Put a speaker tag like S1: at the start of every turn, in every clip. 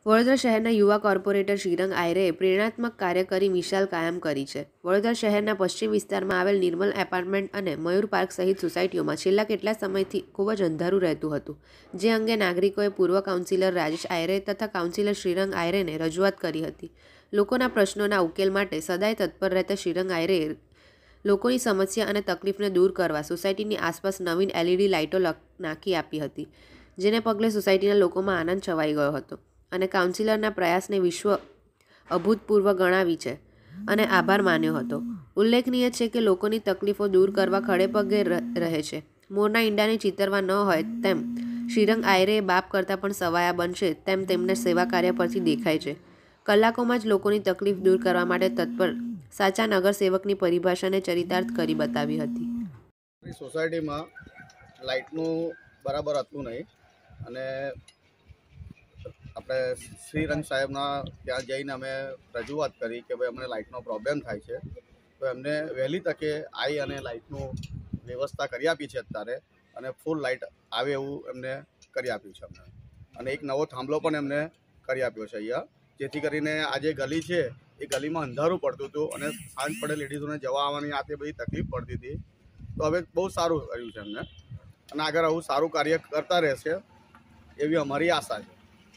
S1: વડોદરા શહેરના યુવા કોર્પોરેટર શ્રીરંગ આયરેએ પ્રેરણાત્મક કાર્ય કરી મિસાલ કાયમ કરી છે. વડોદરા શહેરના પશ્ચિમ વિસ્તારમાં આવેલ નિર્મલ એપાર્ટમેન્ટ અને મયુર પાર્ક સહિત સોસાયટીઓમાં છેલ્લા કેટલા સમયથી ખૂબ જ અંધારું રહેતું હતું, જે અંગે નાગરિકોએ પૂર્વ કાઉન્સિલર રાજેશ આયરે તથા કાઉન્સિલર શ્રીરંગ આયરેને રજૂઆત કરી હતી. લોકોના પ્રશ્નોના ઉકેલ માટે સદાય તત્પર રહેતા શ્રીરંગ આયરેએ લોકોની સમસ્યા અને તકલીફને દૂર કરવા સોસાયટીની આસપાસ નવીન LED લાઇટો નાખી આપી હતી, જેને પગલે સોસાયટીના લોકોમાં આનંદ છવાઈ ગયો હતો અને કાઉન્સિલરના પ્રયાસને વિશ્વ અભૂતપૂર્વ ગણાવી છે અને આભાર માન્યો હતો. ઉલ્લેખનીય છે કે લોકોની તકલીફો દૂર કરવા ખડેપગે રહે છે. મોરના ઈંડાને ચિતરવા ન હોય તેમ શ્રીરંગ આયરે બાપ કરતાં પણ સવાયા બનશે તેમ તેમના સેવા કાર્ય પરથી દેખાય છે. કલાકોમાં જ લોકોની તકલીફ દૂર કરવા માટે તત્પર સાચા નગરસેવકની પરિભાષાને ચરિતાર્થ કરી બતાવી હતી.
S2: સોસાયટીમાં લાઇટનું બરાબર હતું નહીં અને આપણે શ્રીરંગ સાહેબના ત્યાં જઈને અમે રજૂઆત કરી કે ભાઈ અમને લાઇટનો પ્રોબ્લેમ થાય છે, તો એમને વહેલી તકે આવી અને લાઇટનું વ્યવસ્થા કરી આપી છે અત્યારે, અને ફૂલ લાઇટ આવે એવું એમને કરી આપ્યું છે અમને, અને એક નવો થાંભલો પણ એમને કરી આપ્યો છે અહીંયા, જેથી કરીને આ જે ગલી છે એ ગલીમાં અંધારું પડતું હતું અને સાંજ પડે લેડીઝોને જવા આવવાની આ તે બધી તકલીફ પડતી હતી. તો હવે બહુ સારું કર્યું છે એમને, અને આગળ આવું સારું કાર્ય કરતા રહેશે એવી અમારી આશા છે.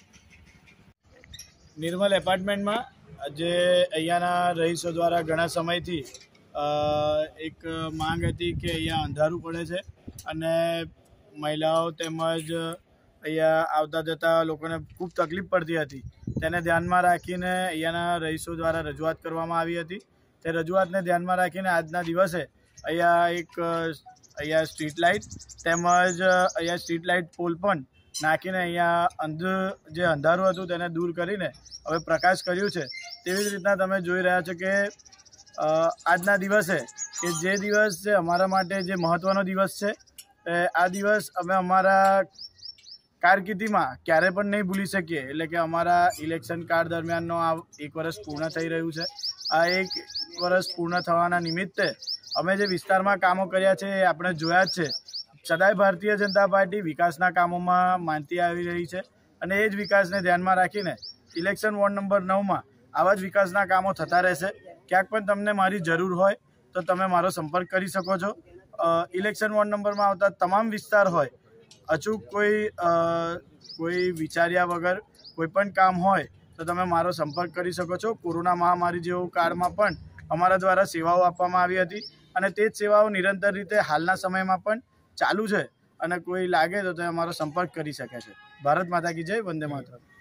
S3: નિર્મલ એપાર્ટમેન્ટમાં જે અહીંયાના રહીશો દ્વારા ઘણા સમયથી એક માંગ હતી કે અહીંયા અંધારું પડે છે અને મહિલાઓ તેમજ અહીંયા આવતા જતા લોકોને ખૂબ તકલીફ પડતી હતી. તેને ધ્યાનમાં રાખીને અહીંયાના રહીશો દ્વારા રજૂઆત કરવામાં આવી હતી. તે રજૂઆતને ધ્યાનમાં રાખીને આજના દિવસે અહીંયા સ્ટ્રીટ લાઇટ તેમજ અહીંયા સ્ટ્રીટ લાઇટ પોલ પણ નાખીને અહીંયા જે અંધારું હતું તેને દૂર કરીને હવે પ્રકાશ કર્યું છે. તેવી જ રીતના તમે જોઈ રહ્યા છો કે આજના દિવસે કે જે દિવસ છે અમારા માટે જે મહત્ત્વનો દિવસ છે, આ દિવસ અમે અમારા કારકિર્દીમાં ક્યારે પણ નહીં ભૂલી શકીએ. એટલે કે અમારા ઇલેક્શન કાળ દરમિયાનનો આ 1 વર્ષ પૂર્ણ થઈ રહ્યું છે. આ 1 વર્ષ પૂર્ણ થવાના નિમિત્તે અમે જે વિસ્તારમાં કામો કર્યા છે એ આપણે જોયા જ છે. સદાય ભારતીય જનતા પાર્ટી વિકાસના કામોમાં માનતી આવી રહી છે અને એ જ વિકાસને ધ્યાનમાં રાખીને ઇલેક્શન વોર્ડ નંબર 9માં આવા જ વિકાસના કામો થતા રહેશે. ક્યાંક પણ તમને મારી જરૂર હોય તો તમે મારો સંપર્ક કરી શકો છો. ઇલેક્શન વોર્ડ નંબરમાં આવતા તમામ વિસ્તાર હોય, અચૂક કોઈ વિચાર્યા વગર કોઈ પણ કામ હોય તો તમે મારો સંપર્ક કરી શકો છો. કોરોના મહામારી જેવું કાળમાં પણ અમારા દ્વારા સેવાઓ આપવામાં આવી હતી અને તે જ સેવાઓ નિરંતર રીતે હાલના સમયમાં પણ ચાલુ છે, અને કોઈ લાગે તો તે અમારો સંપર્ક કરી શકે છે. ભારત માતા કી જય. વંદે માતરમ.